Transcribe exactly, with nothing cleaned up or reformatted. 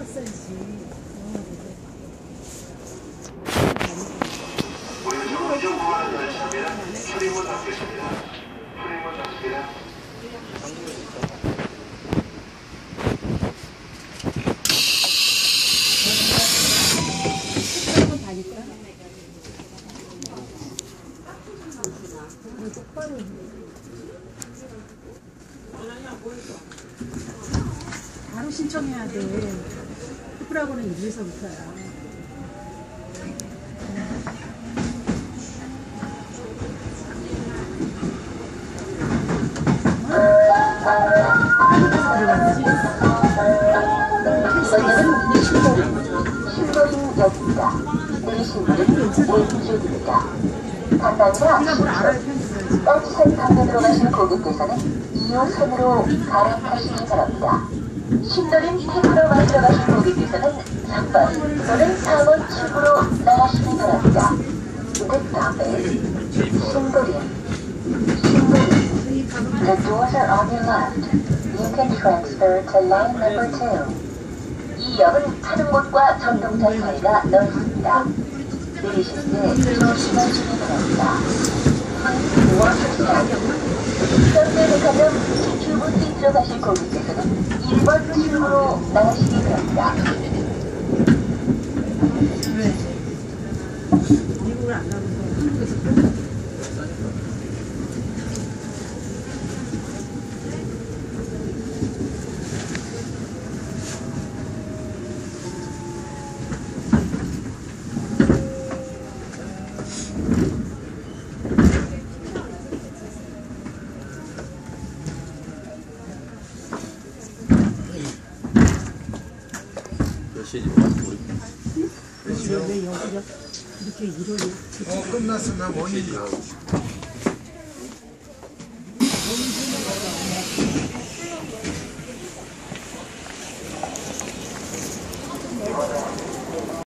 우리는 정상 보안을 열차면 출입문 닫겠습니다. 출입문 닫습니다. 바로 신청해야 돼. 투표라고는 이제서부터야. 신도림역입니다. 내리신 분은 왼쪽입니다. 담당자 버스선 방면으로 가신 고객께서는 이 호선으로 갈아타시기 바랍니다. 신도림 태구로 마시러 가신 고객께서는 삼 번 또는 사 번 출구로 나가시기 바랍니다. The stop is 신도림. 신도림. The doors are on your left. You can transfer to line number two. 이 역은 타는 곳과 전동차 사이가 넓습니다. 내리실 때 조심하시기 바랍니다. 현대백화점 큐브 시트로 가실 고객께서는 일 번 출구로 나가시기 바랍니다. 왜? 미국을 안 가면서 한국에서 왜 여기가 이렇게 이러냐? 어, 끝났어. 나 모닝가.